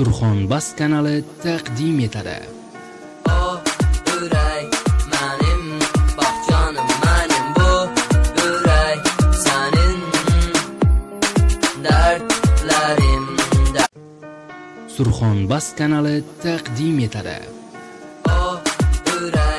Surxonbas kanali taqdim etadi. Yurak menim, bak canım benim bu yürek senin dertlerimde. Surxonbas kanali taqdim etadi. Yurak